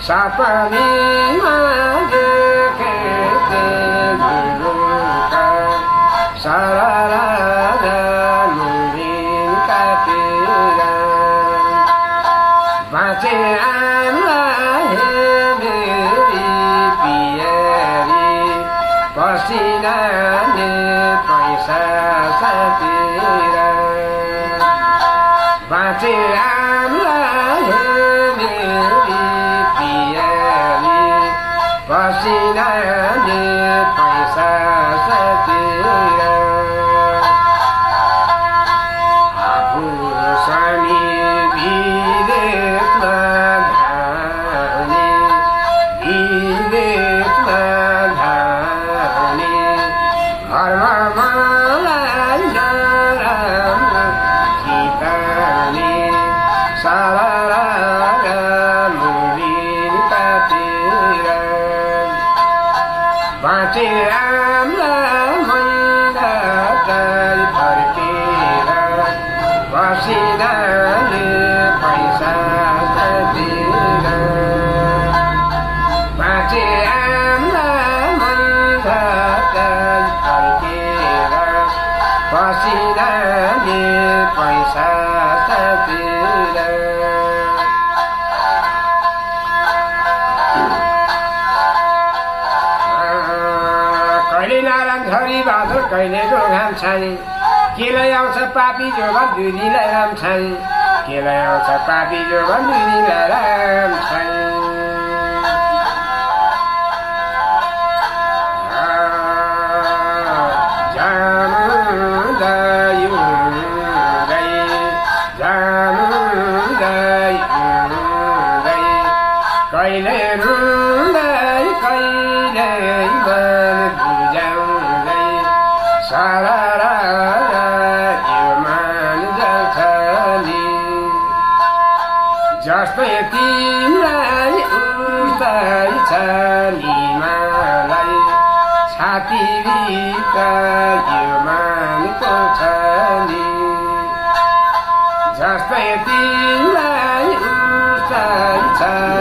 सपनीमा देखेथे गुरुका सररा मुरिन काटेर बाँचे आमलाई हेरेरी पियारी पसिनाले पैसा साटेर बाँचे आमलाई हेरेरी पियारी पसिनाले पैसा साटेर आफू स्वामी विदेशमा धाउने विदेशमा धाउने घरमा मलाई नराम्रो सिकाउने सररा मुरिन काटेर बाँचे आमलाई मैनालाई फर्केर पसिनाले पैसा साटेर बाँचे आमलाई मैनालाई फर्केर पसिनाले पैसा साटेर कहिले नारायण झरी भादो कहिले जोगाम छाने केलाई आउँछ पापी जोगन दुरीलाई राम छाने केलाई आउँछ पापी जोगन दुरीलाई राम छाने जामुँदै उड्दै जामुँदै उड्दै कहिले रुँदै कहिले मन बुझाउँदै सररा यो मान जल्छ नि जस्तै तिमीलाई उस्तै छ नि मलाई छातीभित्र यो मानको छ नि जस्तै तिमीलाई उस्तै छ